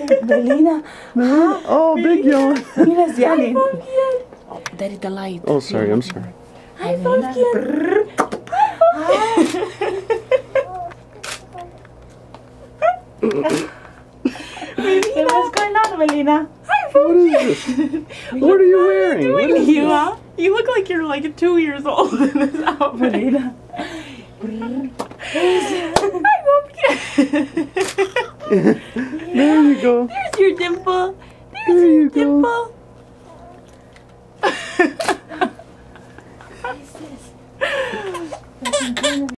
Melina. No? Oh, big yawn. Melina's yelling. Oh, Daddy, the light. Oh, sorry, I'm sorry. Hi, Pumpkin. Melina, what's going on, Melina? What is this? What are you wearing? What is You, this? you look like you're like 2 years old in this outfit. Melina. Hi, Pumpkin. There you go. There's your dimple. There's There your you go. dimple. What is this?